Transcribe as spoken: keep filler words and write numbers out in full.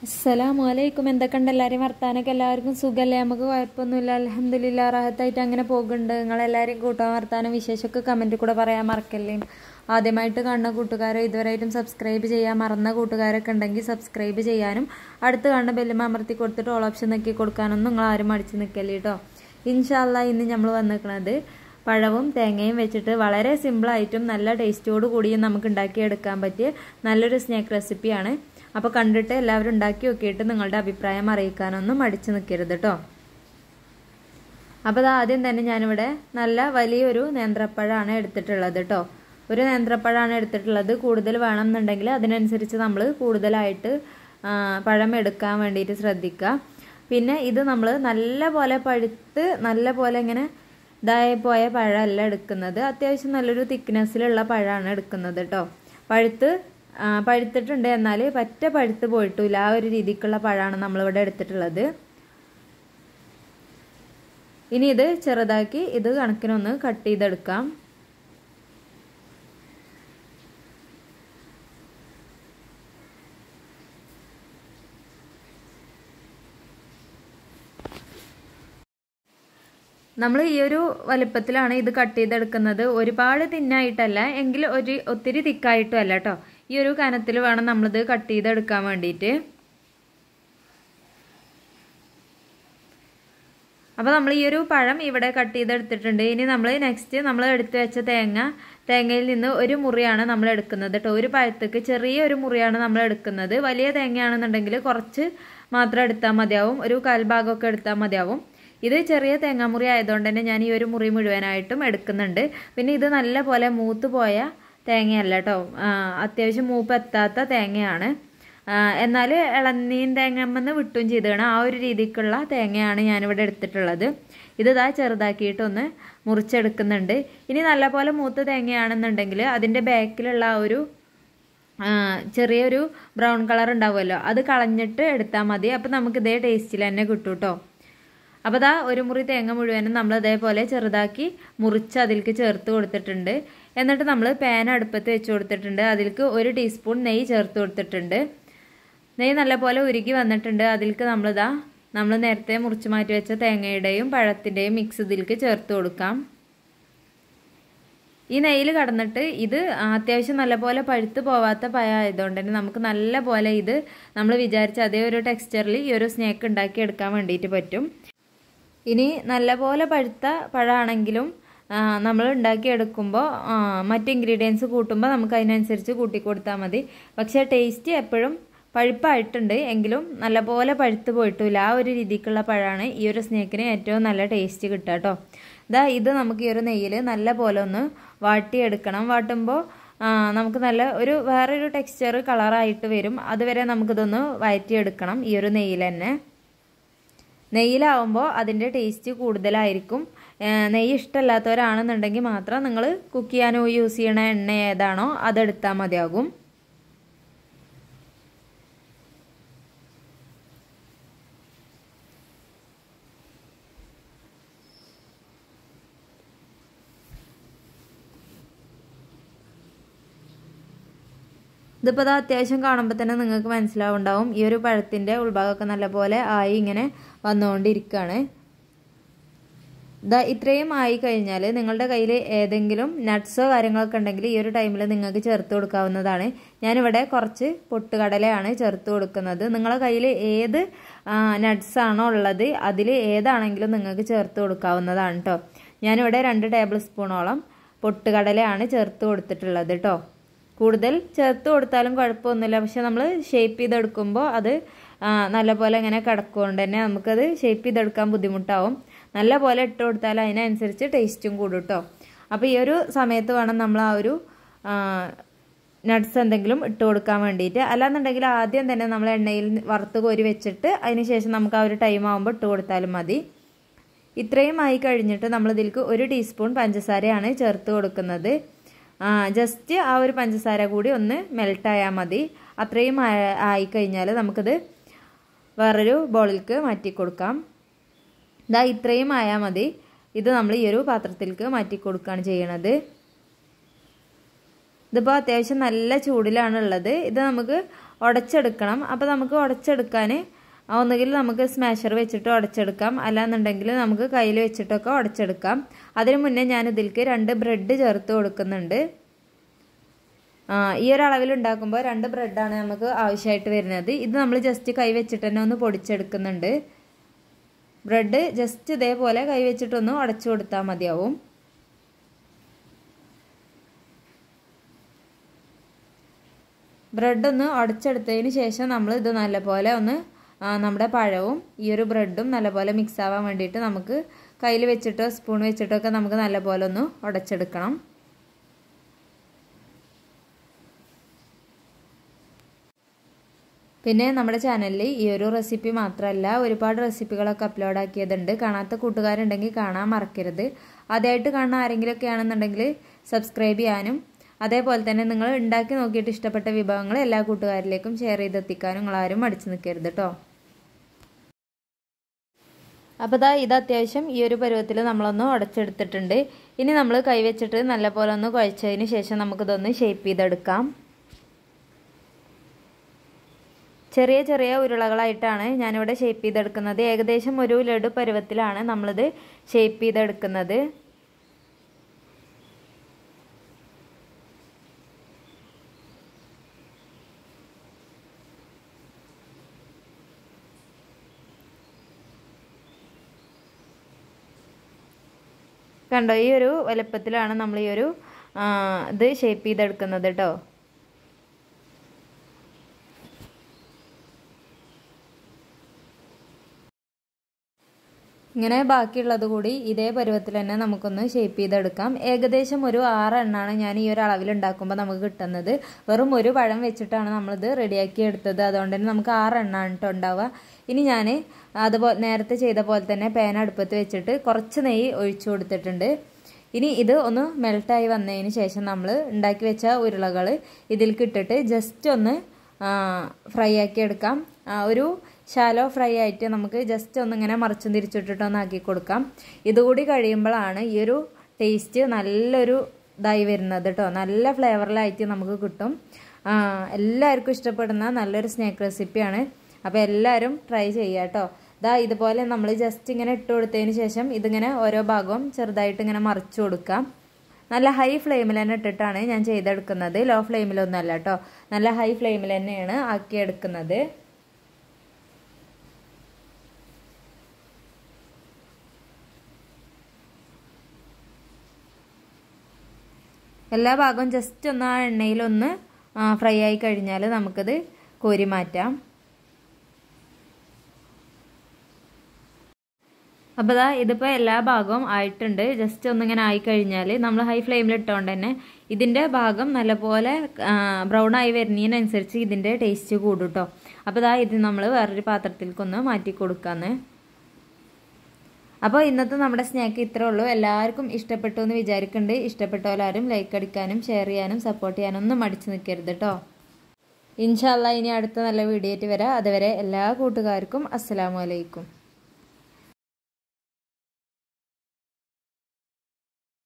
അസ്സലാമു അലൈക്കും. എന്തൊക്കെയുണ്ട് എല്ലാവരെയും വർത്താനൊക്കെ? എല്ലാവർക്കും സുഖമല്ലേ? നമുക്ക് കുഴപ്പമൊന്നുമില്ല, അൽഹംദുലില്ലാ, റാഹത്തായിട്ട് അങ്ങനെ പോകുന്നുണ്ട്. നിങ്ങളെല്ലാവരെയും കൂട്ടാൻ വർത്താനം വിശേഷമൊക്കെ കമൻറ്റിൽ കൂടെ പറയാൻ മറക്കല്ലേ. ആദ്യമായിട്ട് കാണുന്ന കൂട്ടുകാരെ, ഇതുവരെയായിട്ടും സബ്സ്ക്രൈബ് ചെയ്യാൻ മറന്ന കൂട്ടുകാരൊക്കെ ഉണ്ടെങ്കിൽ സബ്സ്ക്രൈബ് ചെയ്യാനും അടുത്ത് കാണുന്ന ബെല്ലുമ അമർത്തി കൊടുത്തിട്ട് ഓൾ ഓപ്ഷൻ നോക്കി കൊടുക്കാനൊന്നും നിങ്ങൾ ആരും മടിച്ച് നിൽക്കല്ലേ കേട്ടോ. ഇൻഷാ അല്ലാ ഇന്ന് നമ്മൾ വന്നിരിക്കുന്നത് പഴവും തേങ്ങയും വെച്ചിട്ട് വളരെ സിമ്പിളായിട്ടും നല്ല ടേസ്റ്റോട് കൂടിയും നമുക്ക് ഉണ്ടാക്കിയെടുക്കാൻ പറ്റിയ നല്ലൊരു സ്നാക്ക് റെസിപ്പിയാണ്. അപ്പോൾ കണ്ടിട്ട് എല്ലാവരും ഉണ്ടാക്കി നോക്കിയിട്ട് നിങ്ങളുടെ അഭിപ്രായം അറിയിക്കാനൊന്നും മടിച്ചു നിൽക്കരുത് കേട്ടോ. അപ്പോൾ ആദ്യം തന്നെ ഞാനിവിടെ നല്ല വലിയൊരു നേന്ത്രപ്പഴമാണ് എടുത്തിട്ടുള്ളത് കേട്ടോ. ഒരു നേന്ത്രപ്പഴമാണ് എടുത്തിട്ടുള്ളത്. കൂടുതൽ വേണമെന്നുണ്ടെങ്കിൽ അതിനനുസരിച്ച് നമ്മൾ കൂടുതലായിട്ട് പഴം എടുക്കാൻ വേണ്ടിയിട്ട് ശ്രദ്ധിക്കുക. പിന്നെ ഇത് നമ്മൾ നല്ല പോലെ പഴുത്ത് നല്ല പോലെ ഇങ്ങനെ ഇതായി പോയ പഴമല്ല എടുക്കുന്നത്. അത്യാവശ്യം നല്ലൊരു തിക്നെസ്സിലുള്ള പഴമാണ് എടുക്കുന്നത് കേട്ടോ. പഴുത്ത് പഴുത്തിട്ടുണ്ട്, എന്നാൽ പറ്റ പഴുത്ത് പോയിട്ടില്ല. ആ ഒരു രീതിക്കുള്ള പഴമാണ് നമ്മളിവിടെ എടുത്തിട്ടുള്ളത്. ഇനി ഇത് ചെറുതാക്കി ഇത് കണക്കിനൊന്ന് കട്ട് ചെയ്തെടുക്കാം. നമ്മൾ ഈ ഒരു വലിപ്പത്തിലാണ് ഇത് കട്ട് ചെയ്തെടുക്കുന്നത്. ഒരുപാട് തിന്നായിട്ടല്ല, എങ്കിൽ ഒരു ഒത്തിരി തിക്കായിട്ടും അല്ല കേട്ടോ. ഈ ഒരു കനത്തിൽ വേണം നമ്മളിത് കട്ട് ചെയ്തെടുക്കാൻ വേണ്ടിയിട്ട്. അപ്പോൾ നമ്മൾ ഈ ഒരു പഴം ഇവിടെ കട്ട് ചെയ്തെടുത്തിട്ടുണ്ട്. ഇനി നമ്മൾ നെക്സ്റ്റ് നമ്മൾ എടുത്തു വെച്ച തേങ്ങ തേങ്ങയിൽ നിന്ന് ഒരു മുറിയാണ് നമ്മൾ എടുക്കുന്നത് കേട്ടോ. ഒരു പഴത്തേക്ക് ചെറിയൊരു മുറിയാണ് നമ്മൾ എടുക്കുന്നത്. വലിയ തേങ്ങയാണെന്നുണ്ടെങ്കിൽ കുറച്ച് മാത്രം എടുത്താൽ മതിയാവും, ഒരു കാൽഭാഗമൊക്കെ എടുത്താൽ മതിയാവും. ഇത് ചെറിയ തേങ്ങാമുറി ആയതുകൊണ്ട് തന്നെ ഞാൻ ഈ ഒരു മുറി മുഴുവനായിട്ടും എടുക്കുന്നുണ്ട്. പിന്നെ ഇത് നല്ല പോലെ മൂത്ത് പോയ തേങ്ങയല്ല കേട്ടോ, അത്യാവശ്യം മൂപ്പ് എത്താത്ത തേങ്ങയാണ്. എന്നാൽ ഇളനീൻ തേങ്ങമെന്ന് വിട്ടും ചെയ്തതാണ്. ആ ഒരു രീതിക്കുള്ള തേങ്ങയാണ് ഞാനിവിടെ എടുത്തിട്ടുള്ളത്. ഇത് ഇതാ ചെറുതാക്കിയിട്ടൊന്ന് മുറിച്ചെടുക്കുന്നുണ്ട്. ഇനി നല്ല പോലെ മൂത്ത തേങ്ങയാണെന്നുണ്ടെങ്കിൽ അതിൻ്റെ ബാക്കിലുള്ള ആ ഒരു ചെറിയൊരു ബ്രൗൺ കളർ ഉണ്ടാവുമല്ലോ, അത് കളഞ്ഞിട്ട് എടുത്താൽ മതി. അപ്പോൾ നമുക്ക് ഇതേ ടേസ്റ്റിൽ തന്നെ കിട്ടും കേട്ടോ. അപ്പോൾ ദാ ഒരു മുറി തേങ്ങ മുഴുവനും നമ്മൾ ഇതേപോലെ ചെറുതാക്കി മുറിച്ച് അതിലേക്ക് ചേർത്ത് കൊടുത്തിട്ടുണ്ട്. എന്നിട്ട് നമ്മൾ പാൻ അടുപ്പത്ത് വെച്ച് കൊടുത്തിട്ടുണ്ട്. അതിലേക്ക് ഒരു ടീസ്പൂൺ നെയ്യ് ചേർത്ത് കൊടുത്തിട്ടുണ്ട്. നെയ്യ് നല്ലപോലെ ഉരുകി വന്നിട്ടുണ്ട്. അതിലേക്ക് നമ്മളിതാ നമ്മൾ നേരത്തെ മുറിച്ച് മാറ്റി വെച്ച തേങ്ങയുടെയും പഴത്തിൻ്റെയും മിക്സ് ഇതിലേക്ക് ചേർത്ത് കൊടുക്കാം. ഈ നെയ്യിൽ കടന്നിട്ട് ഇത് അത്യാവശ്യം നല്ലപോലെ പഴുത്ത് പോവാത്ത പഴം ആയതുകൊണ്ട് തന്നെ നമുക്ക് നല്ല പോലെ ഇത് നമ്മൾ വിചാരിച്ച അതേ ഒരു ടെക്സ്ചറിൽ ഈ ഒരു സ്നാക്ക് ഉണ്ടാക്കി എടുക്കാൻ വേണ്ടിയിട്ട് പറ്റും. ഇനി നല്ലപോലെ പഴുത്ത പഴമാണെങ്കിലും നമ്മൾ ഉണ്ടാക്കിയെടുക്കുമ്പോൾ മറ്റ് ഇൻഗ്രീഡിയൻസ് കൂട്ടുമ്പോൾ നമുക്ക് അതിനനുസരിച്ച് കൂട്ടി കൊടുത്താൽ മതി. പക്ഷേ ടേസ്റ്റ് എപ്പോഴും പഴുപ്പായിട്ടുണ്ട് എങ്കിലും നല്ലപോലെ പഴുത്ത് പോയിട്ടില്ല. ആ ഒരു രീതിക്കുള്ള പഴമാണ് ഈ ഒരു സ്നാക്കിന് ഏറ്റവും നല്ല ടേസ്റ്റ് കിട്ടുക കേട്ടോ. ഇതാ ഇത് നമുക്ക് ഈ ഒരു നെയ്യിൽ നല്ല പോലെ ഒന്ന് വാട്ടിയെടുക്കണം. വാട്ടുമ്പോൾ നമുക്ക് നല്ല ഒരു വേറൊരു ടെക്സ്ചർ കളറായിട്ട് വരും. അതുവരെ നമുക്കിതൊന്ന് വഴറ്റിയെടുക്കണം ഈ ഒരു നെയ്യിൽ തന്നെ. നെയ്യിലാവുമ്പോൾ അതിൻ്റെ ടേസ്റ്റ് കൂടുതലായിരിക്കും. നെയ്യ് ഇഷ്ടമല്ലാത്തവരാണെന്നുണ്ടെങ്കിൽ മാത്രം നിങ്ങൾ കുക്ക് ചെയ്യാൻ യൂസ് ചെയ്യണ എണ്ണ ഏതാണോ അതെടുത്താൽ മതിയാകും. ഇതിപ്പോൾ അത് അത്യാവശ്യം കാണുമ്പോൾ തന്നെ നിങ്ങൾക്ക് മനസ്സിലാവുണ്ടാവും ഈ ഒരു പഴത്തിൻ്റെ ഉൾഭാഗമൊക്കെ നല്ലപോലെ ആയി ഇങ്ങനെ വന്നുകൊണ്ടിരിക്കുകയാണ്. ഇതാ ഇത്രയും ആയി കഴിഞ്ഞാൽ നിങ്ങളുടെ കയ്യിൽ ഏതെങ്കിലും നട്ട്സോ കാര്യങ്ങളൊക്കെ ഉണ്ടെങ്കിൽ ഈ ഒരു ടൈമിൽ നിങ്ങൾക്ക് ചേർത്ത് കൊടുക്കാവുന്നതാണ്. ഞാനിവിടെ കുറച്ച് പൊട്ടുകടലയാണ് ചേർത്ത് കൊടുക്കുന്നത്. നിങ്ങളുടെ കയ്യിൽ ഏത് നട്ട്സാണോ ഉള്ളത് അതിൽ ഏതാണെങ്കിലും നിങ്ങൾക്ക് ചേർത്ത് കൊടുക്കാവുന്നതാണ് കേട്ടോ. ഞാനിവിടെ രണ്ട് ടേബിൾ സ്പൂണോളം പൊട്ടുകടലയാണ് ചേർത്ത് കൊടുത്തിട്ടുള്ളത് കേട്ടോ. കൂടുതൽ ചേർത്ത് കൊടുത്താലും കുഴപ്പമൊന്നുമില്ല, പക്ഷെ നമ്മൾ ഷേപ്പ് ചെയ്തെടുക്കുമ്പോൾ അത് നല്ലപോലെ ഇങ്ങനെ കിടക്കുകൊണ്ട് തന്നെ നമുക്കത് ഷേപ്പ് ചെയ്തെടുക്കാൻ ബുദ്ധിമുട്ടാവും. നല്ല പോലെ ഇട്ട് കൊടുത്താൽ അതിനനുസരിച്ച് ടേസ്റ്റും കൂടും കേട്ടോ. അപ്പോൾ ഈ ഒരു സമയത്ത് വേണം നമ്മൾ ആ ഒരു നട്ട്സ് എന്തെങ്കിലും ഇട്ട് കൊടുക്കാൻ വേണ്ടിയിട്ട്. അല്ലാന്നുണ്ടെങ്കിൽ ആദ്യം തന്നെ നമ്മൾ എണ്ണയിൽ വറുത്ത് കോരി വെച്ചിട്ട് അതിന് ശേഷം നമുക്ക് ആ ഒരു ടൈം ആകുമ്പോൾ ഇട്ട് കൊടുത്താലും മതി. ഇത്രയും ആയി കഴിഞ്ഞിട്ട് നമ്മൾ ഇതിലേക്ക് ഒരു ടീസ്പൂൺ പഞ്ചസാരയാണ് ചേർത്ത് കൊടുക്കുന്നത്. ജസ്റ്റ് ആ ഒരു പഞ്ചസാര കൂടി ഒന്ന് മെൽട്ടായാൽ മതി. അത്രയും ആയിക്കഴിഞ്ഞാൽ നമുക്കിത് വേറൊരു ബൗളിലേക്ക് മാറ്റി കൊടുക്കാം. ഇതാ ഇത്രയും ആയാൽ മതി. ഇത് നമ്മൾ ഈ ഒരു പാത്രത്തിലേക്ക് മാറ്റി കൊടുക്കുകയാണ് ചെയ്യണത്. ഇതിപ്പോൾ അത്യാവശ്യം നല്ല ചൂടിലാണ് ഉള്ളത്. ഇത് നമുക്ക് ഉടച്ചെടുക്കണം. അപ്പോൾ നമുക്ക് ഉടച്ചെടുക്കാൻ ഒന്നുകിൽ നമുക്ക് സ്മാഷർ വെച്ചിട്ട് ഉടച്ചെടുക്കാം, അല്ലാന്നുണ്ടെങ്കിൽ നമുക്ക് കയ്യിൽ വെച്ചിട്ടൊക്കെ ഉടച്ചെടുക്കാം. അതിന് മുന്നേ ഞാൻ ഇതിലേക്ക് രണ്ട് ബ്രെഡ് ചേർത്ത് കൊടുക്കുന്നുണ്ട്. ഈ ഒരു അളവിൽ ഉണ്ടാക്കുമ്പോൾ രണ്ട് ബ്രെഡാണ് നമുക്ക് ആവശ്യമായിട്ട് വരുന്നത്. ഇത് നമ്മൾ ജസ്റ്റ് കൈ വെച്ചിട്ട് തന്നെ ഒന്ന് പൊടിച്ചെടുക്കുന്നുണ്ട്. ബ്രെഡ് ജസ്റ്റ് ഇതേപോലെ കൈ വെച്ചിട്ടൊന്ന് ഉടച്ചു കൊടുത്താൽ മതിയാവും. ബ്രെഡ് ഒന്ന് ഉടച്ചെടുത്തതിന് ശേഷം നമ്മൾ ഇത് നല്ലപോലെ ഒന്ന് നമ്മുടെ പഴവും ഈ ഒരു ബ്രെഡും നല്ലപോലെ മിക്സ് ആവാൻ വേണ്ടിയിട്ട് നമുക്ക് കയ്യിൽ വെച്ചിട്ടോ സ്പൂൺ വെച്ചിട്ടോ ഒക്കെ നമുക്ക് നല്ലപോലെ ഒന്ന് ഉടച്ചെടുക്കണം. പിന്നെ നമ്മുടെ ചാനലിൽ ഈ ഒരു റെസിപ്പി മാത്രമല്ല ഒരുപാട് റെസിപ്പികളൊക്കെ അപ്ലോഡ് ആക്കിയതുണ്ട്. കാണാത്ത കൂട്ടുകാരുണ്ടെങ്കിൽ കാണാൻ മറക്കരുത്. ആദ്യമായിട്ട് കാണുന്ന ആരെങ്കിലുമൊക്കെ ആണെന്നുണ്ടെങ്കിൽ സബ്സ്ക്രൈബ് ചെയ്യാനും അതേപോലെ തന്നെ നിങ്ങൾ ഉണ്ടാക്കി നോക്കിയിട്ട് ഇഷ്ടപ്പെട്ട വിഭവങ്ങൾ എല്ലാ കൂട്ടുകാരിലേക്കും ഷെയർ ചെയ്തെത്തിക്കാനും നിങ്ങളാരും മടിച്ചു നിൽക്കരുത് കേട്ടോ. അപ്പോൾ ദാ ഇത് അത്യാവശ്യം ഈ ഒരു പരുവത്തിൽ നമ്മളൊന്ന് ഉടച്ചെടുത്തിട്ടുണ്ട്. ഇനി നമ്മൾ കൈവച്ചിട്ട് നല്ലപോലെ ഒന്ന് കുഴച്ചതിന് ശേഷം നമുക്കിതൊന്ന് ഷേപ്പ് ചെയ്തെടുക്കാം. ചെറിയ ചെറിയ ഉരുളകളായിട്ടാണ് ഞാനിവിടെ ഷേപ്പ് ചെയ്തെടുക്കുന്നത്. ഏകദേശം ഒരു ലഡു പരുവത്തിലാണ് നമ്മളിത് ഷേപ്പ് ചെയ്തെടുക്കുന്നത്. കണ്ടോ, ഈ ഒരു വലുപ്പത്തിലാണ് നമ്മൾ ഈ ഒരു ഇത് ഷേപ്പ് ചെയ്തെടുക്കുന്നത് കേട്ടോ. ഇങ്ങനെ ബാക്കിയുള്ളത് കൂടി ഇതേ പരുവത്തിൽ തന്നെ നമുക്കൊന്ന് ഷേപ്പ് ചെയ്തെടുക്കാം. ഏകദേശം ഒരു ആറ് എണ്ണാണ് ഞാൻ ഈ ഒരു അളവിൽ ഉണ്ടാക്കുമ്പോൾ നമുക്ക് കിട്ടുന്നത്. വെറും ഒരു പഴം വെച്ചിട്ടാണ് നമ്മളിത് റെഡിയാക്കി എടുത്തത്. അതുകൊണ്ട് തന്നെ നമുക്ക് ആറ് എണ്ണാണ് കേട്ടോ ഉണ്ടാവുക. ഇനി ഞാൻ അതുപോലെ നേരത്തെ ചെയ്ത പോലെ തന്നെ പാൻ അടുപ്പത്ത് വെച്ചിട്ട് കുറച്ച് നെയ്യ് ഒഴിച്ചു കൊടുത്തിട്ടുണ്ട്. ഇനി ഇത് ഒന്ന് മെൽട്ടായി വന്നതിന് ശേഷം നമ്മൾ ഉണ്ടാക്കി വെച്ച ഉരുളകൾ ഇതിലേക്ക് ഇട്ടിട്ട് ജസ്റ്റ് ഒന്ന് ഫ്രൈ ആക്കി എടുക്കാം. ഒരു ഷാലോ ഫ്രൈ ആയിട്ട് നമുക്ക് ജസ്റ്റ് ഒന്നിങ്ങനെ മറിച്ചും തിരിച്ചിട്ടിട്ടൊന്ന് ആക്കി കൊടുക്കാം. ഇതുകൂടി കഴിയുമ്പോഴാണ് ഈ ഒരു ടേസ്റ്റ് നല്ലൊരു ഇതായി വരുന്നത് കേട്ടോ. നല്ല ഫ്ലേവറിലായിട്ട് നമുക്ക് കിട്ടും. എല്ലാവർക്കും ഇഷ്ടപ്പെടുന്ന നല്ലൊരു സ്നാക്ക് റെസിപ്പിയാണ്. അപ്പോൾ എല്ലാവരും ട്രൈ ചെയ്യുക കേട്ടോ. ദാ ഇതുപോലെ നമ്മൾ ജസ്റ്റ് ഇങ്ങനെ ഇട്ട് കൊടുത്തതിന് ശേഷം ഇതിങ്ങനെ ഓരോ ഭാഗവും ചെറുതായിട്ട് ഇങ്ങനെ മറിച്ചു കൊടുക്കാം. നല്ല ഹൈ ഫ്ലെയിമിൽ തന്നെ ഇട്ടിട്ടാണ് ഞാൻ ചെയ്തെടുക്കുന്നത്. ലോ ഫ്ലെയിമിലൊന്നുമല്ല കേട്ടോ, നല്ല ഹൈ ഫ്ലെയിമിൽ തന്നെയാണ് ആക്കിയെടുക്കുന്നത്. എല്ലാ ഭാഗവും ജസ്റ്റ് ഒന്ന് ആ എണ്ണയിലൊന്ന് ഫ്രൈ ആയി കഴിഞ്ഞാൽ നമുക്കത് കോരി മാറ്റാം. അപ്പോൾ ദാ ഇതിപ്പോൾ എല്ലാ ഭാഗവും ആയിട്ടുണ്ട്. ജസ്റ്റ് ഒന്നിങ്ങനെ ആയിക്കഴിഞ്ഞാൽ നമ്മൾ ഹൈ ഫ്ലെയിമിൽ ഇട്ടുകൊണ്ട് തന്നെ ഇതിൻ്റെ ഭാഗം നല്ലപോലെ ബ്രൗൺ ആയി വരുന്നതിനനുസരിച്ച് ഇതിൻ്റെ ടേസ്റ്റ് കൂടും കേട്ടോ. അപ്പോൾ ദാ ഇത് നമ്മൾ വേറൊരു പാത്രത്തിലേക്കൊന്ന് മാറ്റി കൊടുക്കാമെന്ന്. അപ്പോൾ ഇന്നത്തെ നമ്മുടെ സ്നാക്ക് ഇത്രേ ഉള്ളൂ. എല്ലാവർക്കും ഇഷ്ടപ്പെട്ടു എന്ന് വിചാരിക്കുന്നുണ്ട്. ഇഷ്ടപ്പെട്ടവരാരും ലൈക്ക് അടിക്കാനും ഷെയർ ചെയ്യാനും സപ്പോർട്ട് ചെയ്യാനും ഒന്നും മടിച്ചു നിൽക്കരുത് കേട്ടോ. ഇൻഷാ അല്ലാഹ് ഇനി അടുത്ത നല്ല വീഡിയോ ആയിട്ട് വരാം. അതുവരെ എല്ലാ കൂട്ടുകാർക്കും അസ്സലാമു അലൈക്കും.